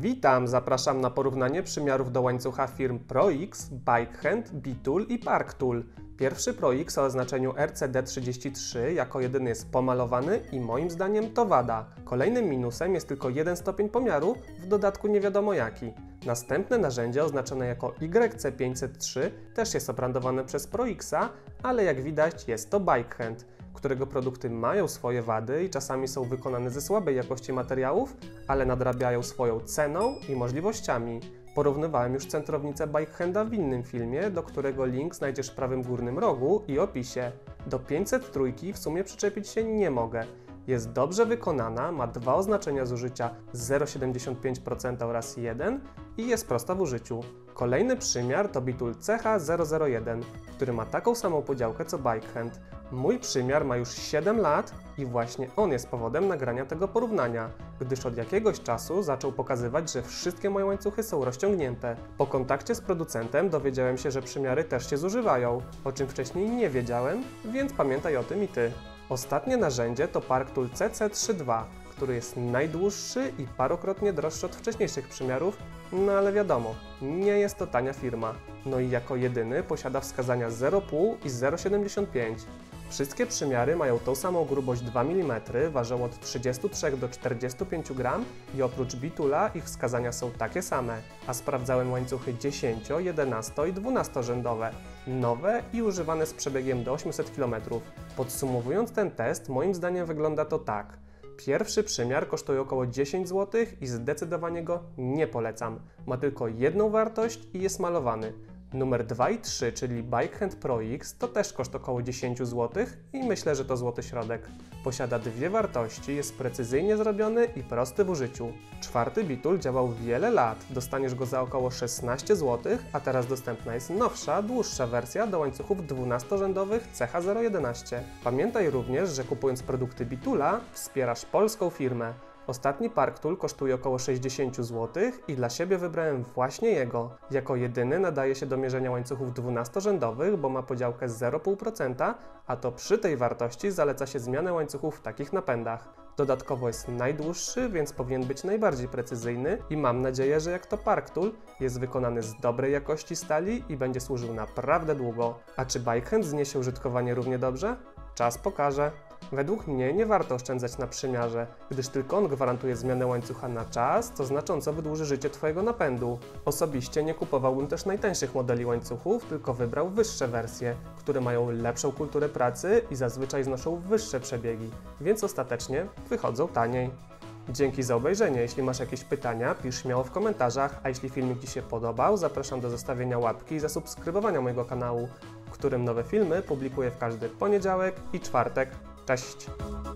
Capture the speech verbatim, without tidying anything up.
Witam, zapraszam na porównanie przymiarów do łańcucha firm ProX, Bikehand, Bitool i Parktool. Pierwszy ProX o oznaczeniu R C D trzydzieści trzy jako jedyny jest pomalowany i moim zdaniem to wada. Kolejnym minusem jest tylko jeden stopień pomiaru, w dodatku nie wiadomo jaki. Następne narzędzie oznaczone jako Y C pięćset trzy też jest obrandowane przez ProXa, ale jak widać jest to Bikehand, którego produkty mają swoje wady i czasami są wykonane ze słabej jakości materiałów, ale nadrabiają swoją ceną i możliwościami. Porównywałem już centrownicę Bikehanda w innym filmie, do którego link znajdziesz w prawym górnym rogu i opisie. Do pięćset trzy w sumie przyczepić się nie mogę. Jest dobrze wykonana, ma dwa oznaczenia zużycia zero przecinek siedemdziesiąt pięć procent oraz jeden i jest prosta w użyciu. Kolejny przymiar to Bitool C H zero zero jeden, który ma taką samą podziałkę co Bikehand. Mój przymiar ma już siedem lat i właśnie on jest powodem nagrania tego porównania, gdyż od jakiegoś czasu zaczął pokazywać, że wszystkie moje łańcuchy są rozciągnięte. Po kontakcie z producentem dowiedziałem się, że przymiary też się zużywają, o czym wcześniej nie wiedziałem, więc pamiętaj o tym i Ty. Ostatnie narzędzie to Parktool C C trzydzieści dwa, który jest najdłuższy i parokrotnie droższy od wcześniejszych przymiarów, no ale wiadomo, nie jest to tania firma. No i jako jedyny posiada wskazania zero przecinek pięć i zero przecinek siedemdziesiąt pięć. Wszystkie przymiary mają tą samą grubość dwa milimetry, ważą od trzydziestu trzech do czterdziestu pięciu gramów i oprócz Bitoola ich wskazania są takie same, a sprawdzałem łańcuchy dziesięcio-, jedenasto- i dwunastorzędowe, nowe i używane z przebiegiem do ośmiuset kilometrów. Podsumowując ten test, moim zdaniem wygląda to tak. Pierwszy przymiar kosztuje około dziesięć złotych i zdecydowanie go nie polecam. Ma tylko jedną wartość i jest malowany. Numer dwa i trzy, czyli Bikehand ProX, to też koszt około dziesięć złotych i myślę, że to złoty środek. Posiada dwie wartości, jest precyzyjnie zrobiony i prosty w użyciu. Czwarty Bitool działał wiele lat, dostaniesz go za około szesnaście złotych, a teraz dostępna jest nowsza, dłuższa wersja do łańcuchów dwunastorzędowych C H zero jedenaście. Pamiętaj również, że kupując produkty Bitoola wspierasz polską firmę. Ostatni Parktool kosztuje około sześćdziesiąt złotych i dla siebie wybrałem właśnie jego. Jako jedyny nadaje się do mierzenia łańcuchów dwunastorzędowych, bo ma podziałkę zero przecinek pięć procent, a to przy tej wartości zaleca się zmianę łańcuchów w takich napędach. Dodatkowo jest najdłuższy, więc powinien być najbardziej precyzyjny i mam nadzieję, że jak to Parktool jest wykonany z dobrej jakości stali i będzie służył naprawdę długo. A czy Bikehand zniesie użytkowanie równie dobrze? Czas pokaże. Według mnie nie warto oszczędzać na przymiarze, gdyż tylko on gwarantuje zmianę łańcucha na czas, co znacząco wydłuży życie Twojego napędu. Osobiście nie kupowałbym też najtańszych modeli łańcuchów, tylko wybrał wyższe wersje, które mają lepszą kulturę pracy i zazwyczaj znoszą wyższe przebiegi, więc ostatecznie wychodzą taniej. Dzięki za obejrzenie. Jeśli masz jakieś pytania, pisz śmiało w komentarzach, a jeśli filmik Ci się podobał, zapraszam do zostawienia łapki i zasubskrybowania mojego kanału, w którym nowe filmy publikuję w każdy poniedziałek i czwartek. Cześć!